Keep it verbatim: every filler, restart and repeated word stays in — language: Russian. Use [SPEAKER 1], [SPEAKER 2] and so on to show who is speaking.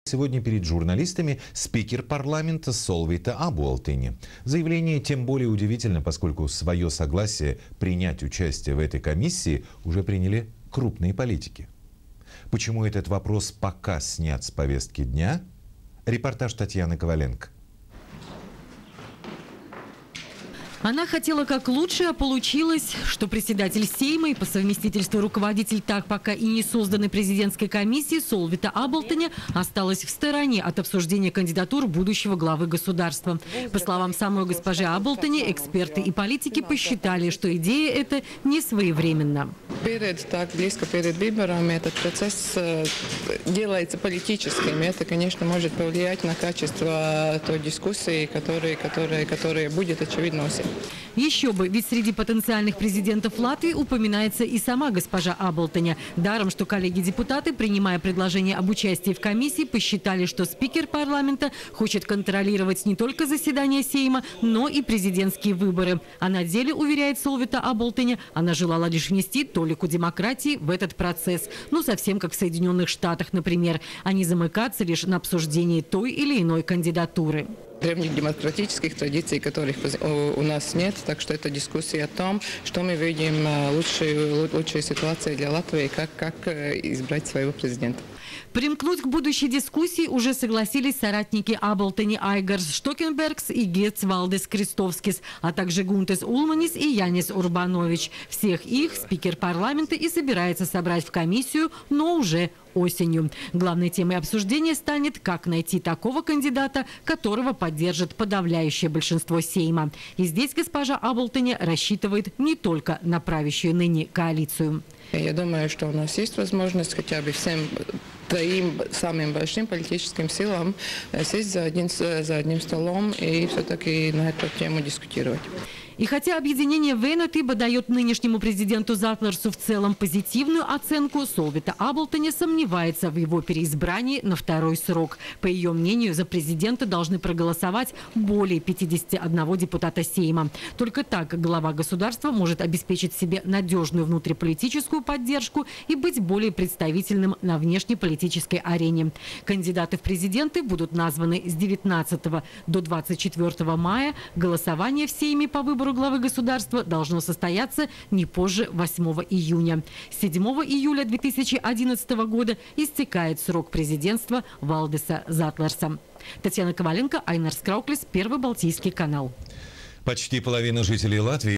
[SPEAKER 1] Сегодня перед журналистами спикер парламента Солвита Аболтыни. Заявление тем более удивительно, поскольку свое согласие принять участие в этой комиссии уже приняли крупные политики. Почему этот вопрос пока снят с повестки дня? Репортаж Татьяны Коваленко.
[SPEAKER 2] Она хотела как лучше, а получилось, что председатель Сейма и по совместительству руководитель так пока и не созданной президентской комиссии Солвита Аболтыни осталась в стороне от обсуждения кандидатур будущего главы государства. По словам самой госпожи Аболтыни, эксперты и политики посчитали, что идея эта не своевременна.
[SPEAKER 3] Перед, так близко перед выборами этот процесс делается политическим. И это, конечно, может повлиять на качество той дискуссии, которая, которая, которая будет очевидно у всех.
[SPEAKER 2] Еще бы, ведь среди потенциальных президентов Латвии упоминается и сама госпожа Аболтыни. Даром, что коллеги-депутаты, принимая предложение об участии в комиссии, посчитали, что спикер парламента хочет контролировать не только заседания Сейма, но и президентские выборы. А на деле, уверяет Солвита Аболтыни, она желала лишь внести толику демократии в этот процесс. Ну, совсем как в Соединенных Штатах, например, а не замыкаться лишь на обсуждении той или иной кандидатуры.
[SPEAKER 3] Древних демократических традиций, которых у нас нет, так что это дискуссия о том, что мы видим лучшие, лучшие ситуации для Латвии, как, как избрать своего президента.
[SPEAKER 2] Примкнуть к будущей дискуссии уже согласились соратники Аболтыни Айгарс Штокенбергс и Герц Валдес Крестовскис, а также Гунтес Улманис и Янис Урбанович. Всех их спикер парламента и собирается собрать в комиссию, но уже осенью. Главной темой обсуждения станет, как найти такого кандидата, которого поддержит подавляющее большинство Сейма. И здесь госпожа Аболтыни рассчитывает не только на правящую ныне коалицию.
[SPEAKER 3] Я думаю, что у нас есть возможность хотя бы всем троим самым большим политическим силам сесть за одним, за одним столом и все-таки на эту тему дискутировать.
[SPEAKER 2] И хотя объединение Вейнотиба дает нынешнему президенту Затлерсу в целом позитивную оценку, Солвита Аболтыни сомневается в его переизбрании на второй срок. По ее мнению, за президента должны проголосовать более пятидесяти одного депутата Сейма. Только так глава государства может обеспечить себе надежную внутриполитическую поддержку и быть более представительным на внешнеполитической арене. Кандидаты в президенты будут названы с девятнадцатого до двадцать четвёртого мая. Голосование в Сейме по выбору главы государства должно состояться не позже восьмого июня. седьмого июля две тысячи одиннадцатого года истекает срок президентства Валдеса Затлерса. Татьяна Коваленко, Айнар Скрауклис, Первый Балтийский канал.
[SPEAKER 1] Почти половина жителей Латвии